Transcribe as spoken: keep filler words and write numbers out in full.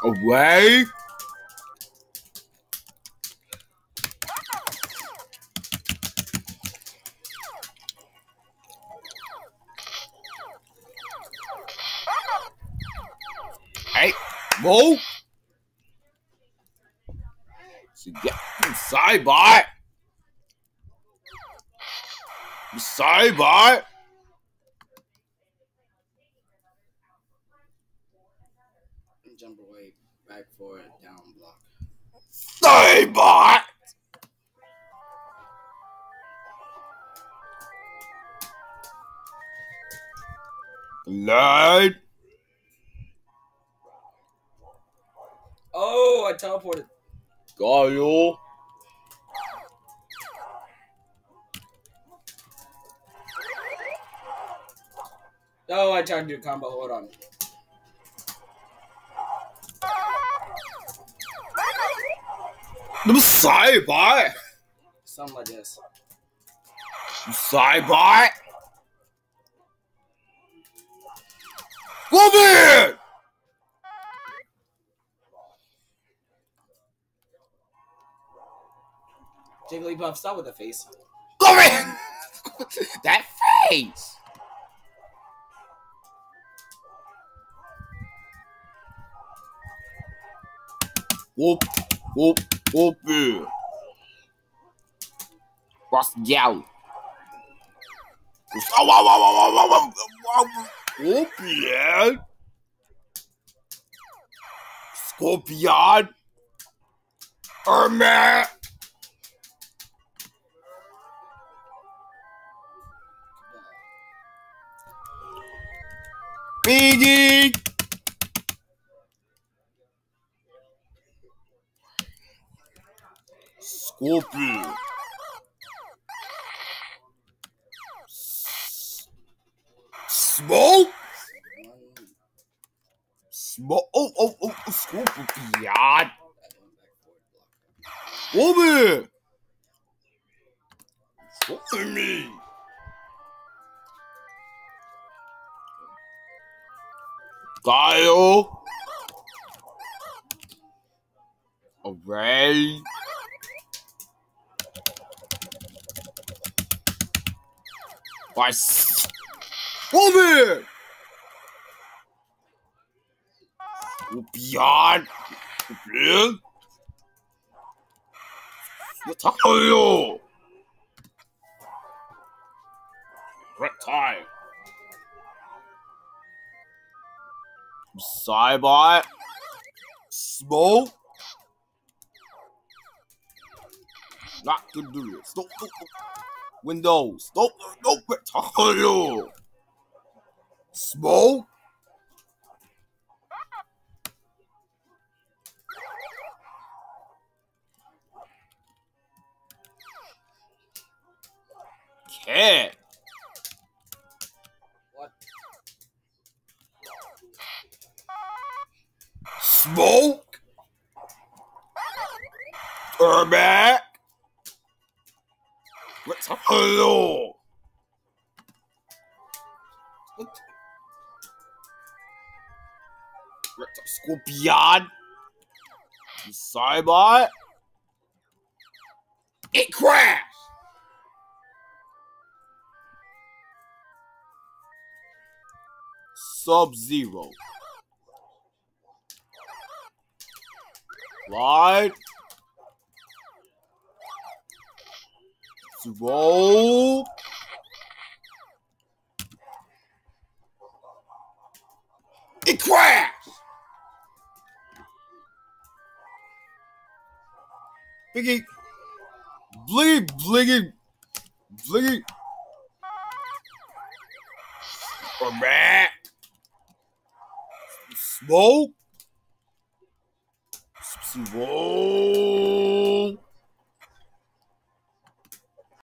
Away. Hey, move. So get sidebar. Sidebar. Jump away, back forward, down block. Sidebar. Glide. Oh, I teleported. Got you. Oh, I tried to do a combo. Hold on. Them sidebar. Something like this. Sidebar. Move it. Jigglypuff, stop with the face. Move it. That face. Whoop, whoop, whoop it. Cross gal. Scorpion. Scorpion. Hermit. Biggie. Scorpion. Smoke. Smoke. Oh, oh, oh, oh, Scorpion. Woman. Scorpion me. Kyle. Array. Why? Woman. Beyond. Beyond. Reptile. Reptile. Cybot. Smoke. Not gonna do this. Nope, nope, nope. Windows. Nope, nope. Reptile. Smoke. Cat. What? Smoke. Turn back. Hello. What? Scorpion. Cybot. It crashed. Sub-Zero. Slide. Smoke. It crashed. Biggie. Bliggy, bliggy, bliggy. Or back. Smoke. Smoke.